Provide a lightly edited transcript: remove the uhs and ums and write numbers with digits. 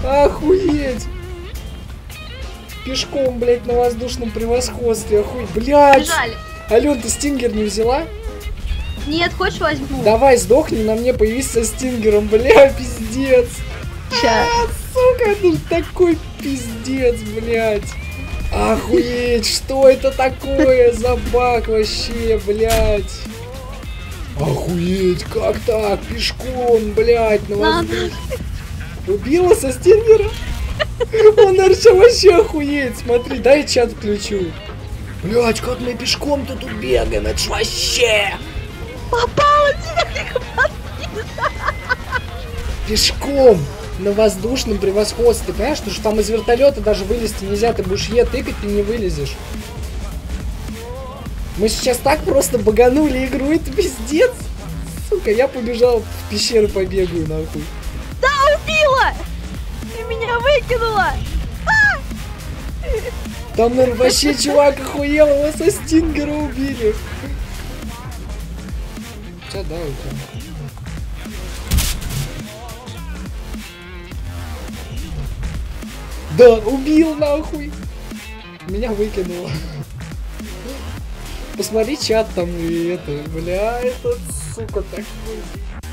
Охуеть! Пешком, блядь, на воздушном превосходстве. Охуеть, блядь! Бежали. Ален, ты стингер не взяла? Нет, хочешь возьму? Давай, сдохни, на мне появись со стингером, бля, пиздец. Ща. Сука, ну такой пиздец, блядь. Охуеть, что это такое за баг вообще, блядь? Охуеть, как так? Пешком, блядь, на воздух. Убила со стингера? Он, наверное, вообще охуеть. Смотри, дай чат включу. Блядь, как мы пешком-то тут бегаем, это ж вообще. Попала тебе. Пешком на воздушном превосходстве. Ты понимаешь, что там из вертолета даже вылезти нельзя. Ты будешь тыкать, ты не вылезешь. Мы сейчас так просто баганули игру, это пиздец. Сука, я побежал в пещеру, побегаю нахуй. Да, убила! Ты меня выкинула! Там, наверное, вообще чувак охуел, его со стингера убили. Сейчас, да, это. Да, убил нахуй. Меня выкинуло. Посмотри чат там и это, бля, этот сука такой.